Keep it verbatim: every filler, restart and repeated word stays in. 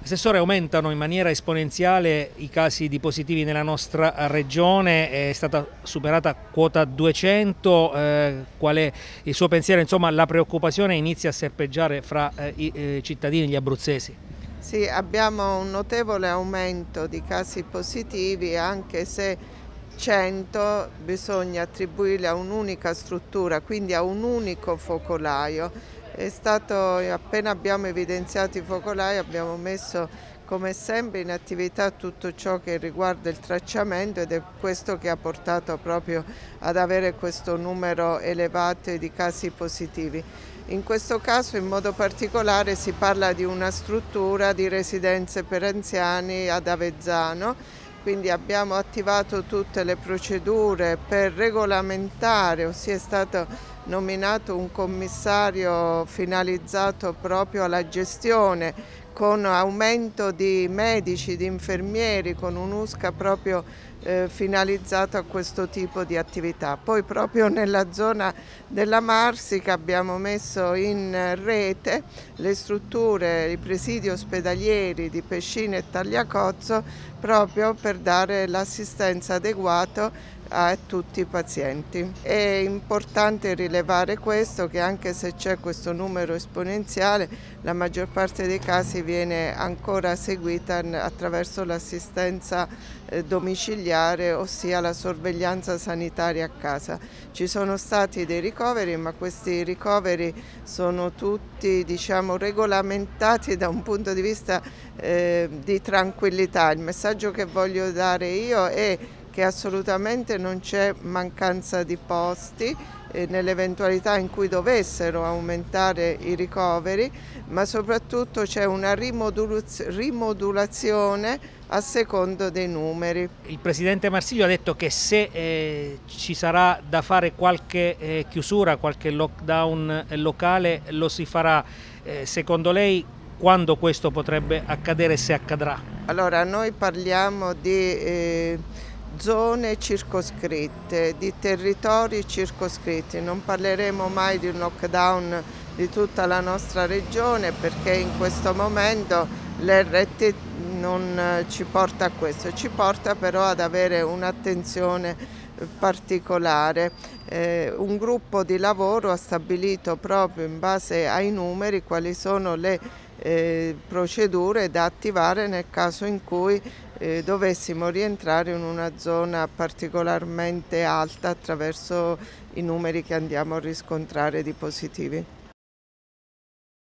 Assessore, aumentano in maniera esponenziale i casi di positivi nella nostra regione, è stata superata quota duecento, eh, qual è il suo pensiero? Insomma, la preoccupazione inizia a serpeggiare fra eh, i eh, cittadini, gli abruzzesi. Sì, abbiamo un notevole aumento di casi positivi, anche se cento bisogna attribuirli a un'unica struttura, quindi a un unico focolaio. È stato, appena abbiamo evidenziato i focolai, abbiamo messo come sempre in attività tutto ciò che riguarda il tracciamento, ed è questo che ha portato proprio ad avere questo numero elevato di casi positivi. In questo caso in modo particolare si parla di una struttura di residenze per anziani ad Avezzano, quindi abbiamo attivato tutte le procedure per regolamentare, ossia è stato nominato un commissario finalizzato proprio alla gestione, con aumento di medici, di infermieri, con un U S C A proprio eh, finalizzato a questo tipo di attività. Poi proprio nella zona della Marsica abbiamo messo in rete le strutture, i presidi ospedalieri di Pescina e Tagliacozzo, proprio per dare l'assistenza adeguata a tutti i pazienti. È importante rilevare questo, che anche se c'è questo numero esponenziale, la maggior parte dei casi viene ancora seguita attraverso l'assistenza domiciliare, ossia la sorveglianza sanitaria a casa. Ci sono stati dei ricoveri, ma questi ricoveri sono tutti, diciamo, regolamentati da un punto di vista eh, di tranquillità. Il messaggio che voglio dare io è che assolutamente non c'è mancanza di posti eh, nell'eventualità in cui dovessero aumentare i ricoveri, ma soprattutto c'è una rimodulazione a secondo dei numeri. Il Presidente Marsilio ha detto che se eh, ci sarà da fare qualche eh, chiusura, qualche lockdown locale, lo si farà. Eh, secondo lei quando questo potrebbe accadere, se accadrà? Allora, noi parliamo di eh, zone circoscritte, di territori circoscritti, non parleremo mai di un lockdown di tutta la nostra regione, perché in questo momento l'R T non ci porta a questo, ci porta però ad avere un'attenzione particolare. Eh, un gruppo di lavoro ha stabilito proprio in base ai numeri quali sono le eh, procedure da attivare nel caso in cui eh, dovessimo rientrare in una zona particolarmente alta attraverso i numeri che andiamo a riscontrare di positivi.